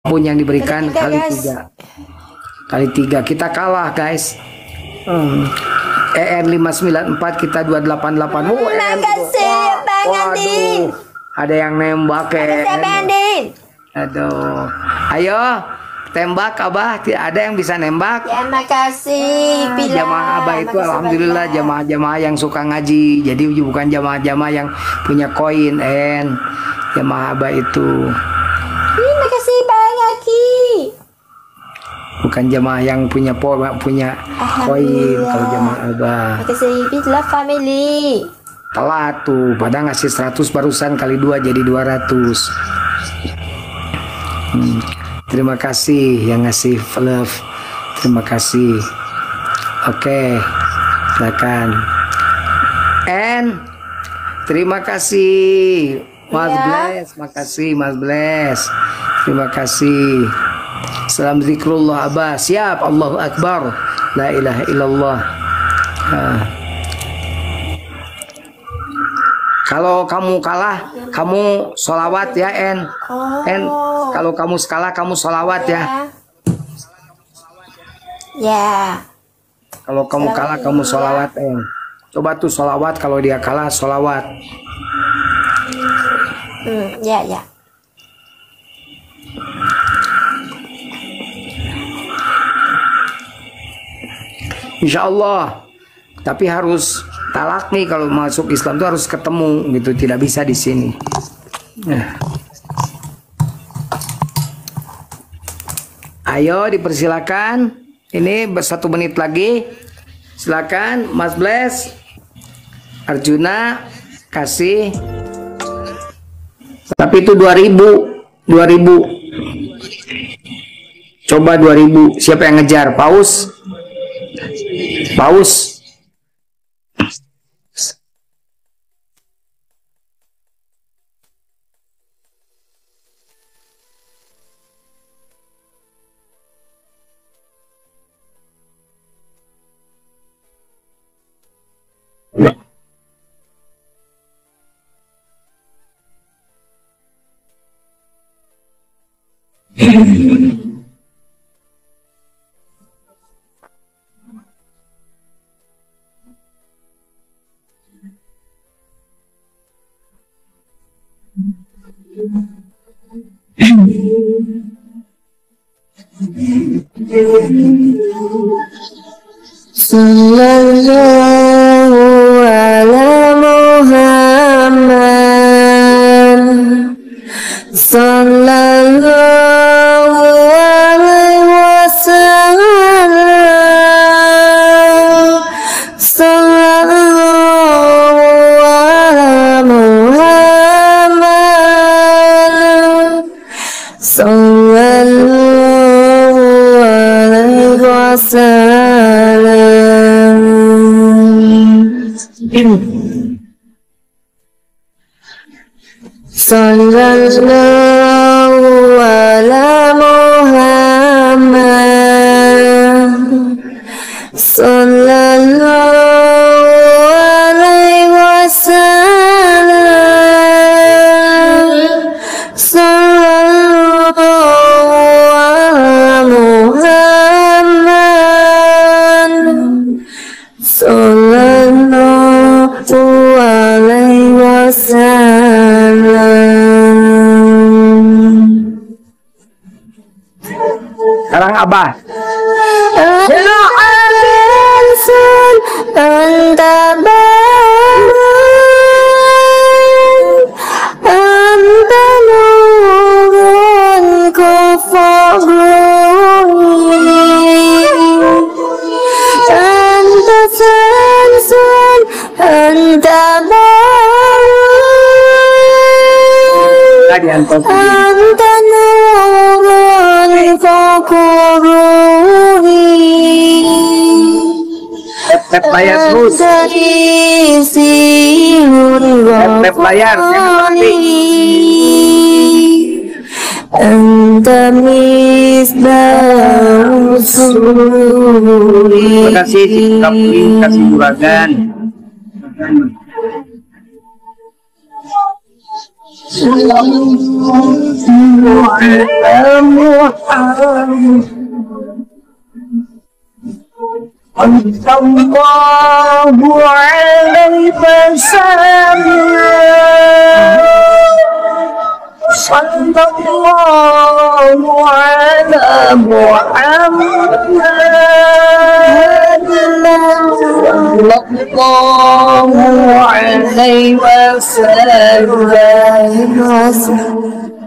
pun yang diberikan kali guys. 3. Kali 3 kita kalah guys. EN 594 kita 288. Makasih Bang Andi. Ada yang nembak Makasih Bang Andi. Aduh. Ayo tembak Abah, ada yang bisa nembak? Ya makasih Pilar. Jamaah Abah itu Makasih alhamdulillah banyak. jamaah-jamaah yang suka ngaji. Jadi bukan jamaah-jamaah yang punya koin jamaah Abah itu. Makasih Bang Aki. Bukan jamaah yang punya koin kalau jamaah Abah. Makasih Pilar family. Telat tuh, pada ngasih 100 barusan kali 2 jadi 200. Terima kasih yang ngasih love. Terima kasih. Oke, silakan. Terima kasih Mas Bless. Makasih Mas Bless. Terima kasih. Salam zikrullah Abah. Siap. Allahu Akbar. La ilaha illallah. Kalau kamu kalah, kamu sholawat ya kalau kamu kalah, kamu sholawat ya. Ya. Kalau kamu kalah, kamu sholawat Coba tuh sholawat, kalau dia kalah sholawat. Ya. Insya Allah. Tapi harus talak nih, kalau masuk Islam tuh harus ketemu gitu, tidak bisa di sini. Ayo dipersilakan. Ini 1 menit lagi. Silakan Mas Bless, Arjuna kasih. Tapi itu 2000. Coba 2000. Siapa yang ngejar? Paus. Sallallahu ala Muhammad. Sallallahu alaihi wasallam. Sallallahu ala Muhammad. Sallallahu alaihi wasallam. Sallallahu ala Muhammad. Sallallahu alaihi wasallam. Sallallahu ala Muhammad. Sallallahu alaihi wasallam. Sekarang Abah. Tep layar terus. Tep layar, jangan mati. Anta misbah suri. Terima kasih sikap kasih juragan. Sallallahu alaihi wasallam. Sallallahu ala Muhammad. Sallallahu alaihi wasallam.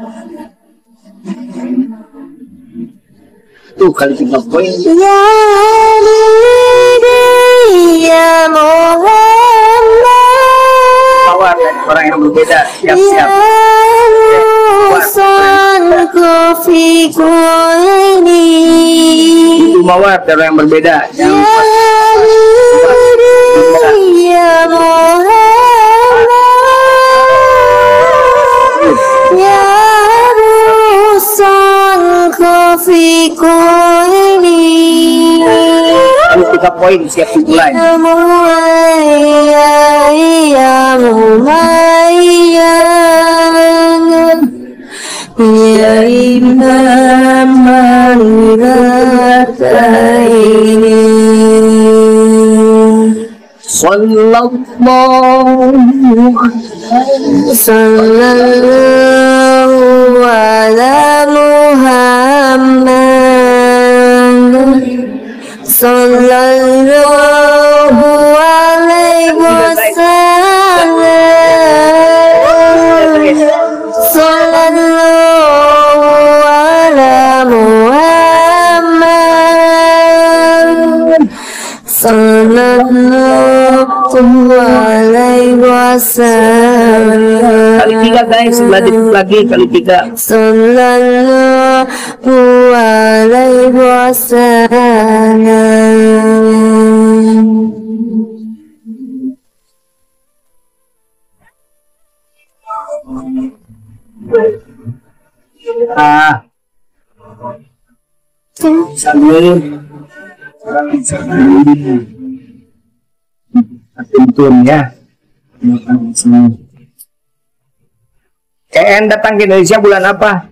Tuh kali 3 poin. Ya Nabi ya Muhammad. Awal dari orang yang berbeda. Siap-siap. Rusanku fi kulli. Itu mawar dari yang berbeda. Ya Nabi ya Muhammad. Ya rusanku fi kulli. Lalu 3 poin siap dimulai. Ya Mumayyan Ya Imam Al-Ghataini Sallallahu ala Muhammad Sallallahu alaihi wasallam Sallallahu ala Muhammad Sallallahu alaihi wasallam. Kali 3 guys, lagi kali 3. Sallallahu alaihi wasallam. Sambil tuntun ya. EN datang ke Indonesia bulan apa?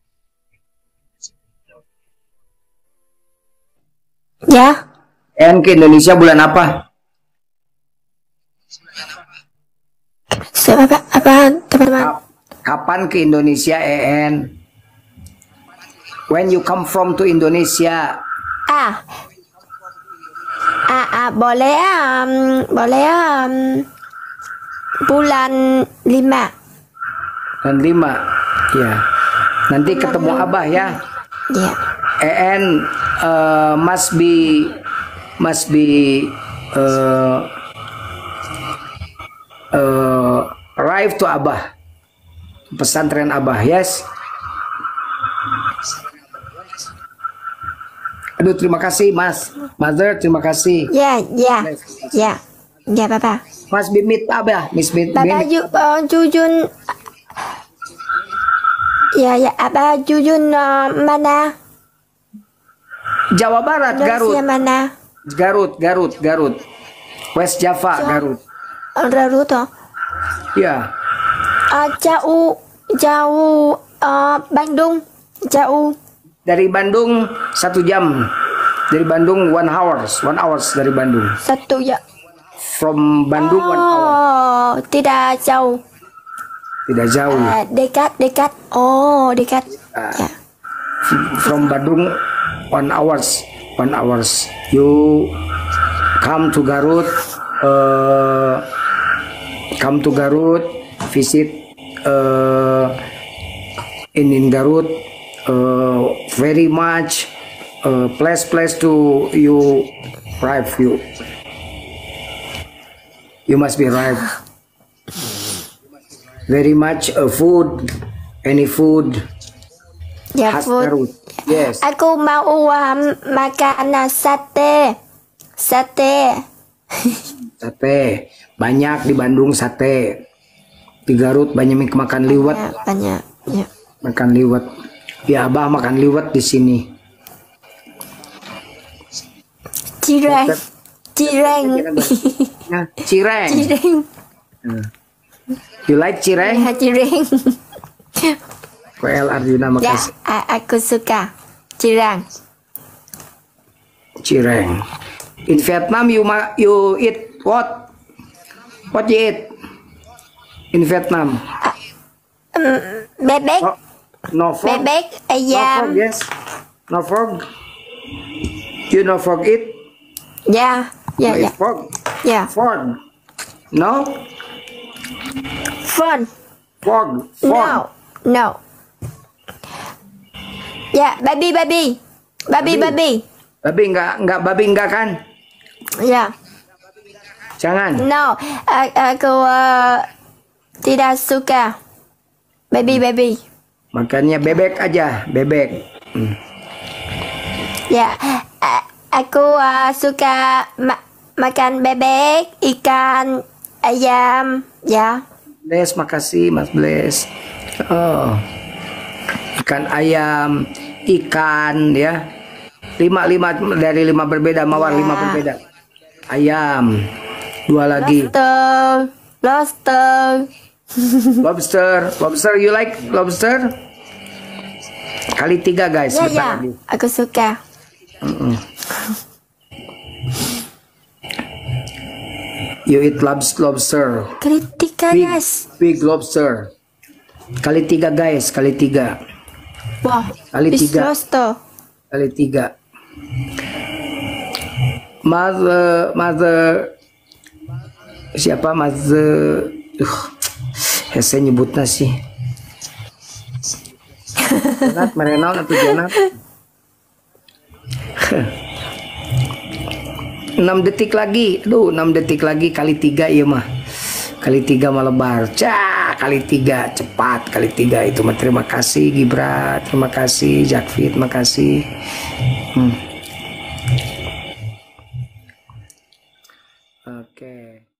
Ya. EN ke Indonesia bulan apa? Apa teman-teman? Kapan ke Indonesia EN? When you come from to Indonesia? Boleh bulan 5. Bulan 5. Ya. Nanti ketemu Abah ya. Ya. EN must be arrive to Abah. Pesantren Abah, yes. Aduh, terima kasih Mas. Mother, terima kasih. Ya, Papa. Mas Bimit Abah, Miss Bimit. Papa Jujun. Ya, Abah Jujun mana? Jawa Barat, Garut. Mana? Garut. West Java, Garut. Garut toh. Ya. Jauh Bandung. Jauh. Dari Bandung 1 jam. Dari Bandung 1 hours dari Bandung. 1 ya. From Bandung 1 hour. Tidak jauh. Tidak jauh. Dekat. Oh, dekat. Ya. From Bandung 1 hours. You come to Garut. Visit in Garut. Very much place to you arrive. You must be arrive. Very much food, any food. Ya, Khas food. Garut. Yes. Aku mau makan sate. Sate. Banyak di Bandung sate. Di Garut banyak makan liwet. Ya, banyak. Ya. Makan liwet. Ya, Abah makan liwet di sini. Cireng. Ya, cireng. You like cireng? Ya, cireng. KL Arjuna, Ya, makasih. aku suka cireng. Cireng. In Vietnam you eat what? What you eat? In Vietnam? Bebek, Oh, no frog. bebek, No frog, ayam. yes. No frog. You know frog eat? Ya, ya, No ya, eat frog. ya. Frog. No? Phone. Frog. Frog. No, no. Ya, babi, babi, babi, babi. Babi babi enggak kan? Ya, Jangan. no. Aku tidak suka babi, babi. Makannya bebek aja, bebek. Ya, aku suka makan bebek, ikan, ayam. Ya, Bless, makasih Mas Bless. Oh. Ikan ayam, ikan ya. Lima dari 5 berbeda, mawar Ya. 5 berbeda. Ayam. 2 lagi. lobster, lobster. Lobster, you like lobster? Kali 3 guys, Ya, bentar ya, lagi. aku suka. You eat lobster. Kritika, Big, guys. big lobster. Kali 3 guys, kali 3. Wah, Kali this 3. lobster. Kali 3. Mother siapa mother? Saya nyebutnya sih. Janat merenal atau janat? 6 detik lagi. Aduh, 6 detik lagi kali 3 iya mah. Kali 3 melebar. Cah, kali 3 cepat kali 3 itu mah. Terima kasih Gibra, terima kasih Jakfit, terima kasih. Oke.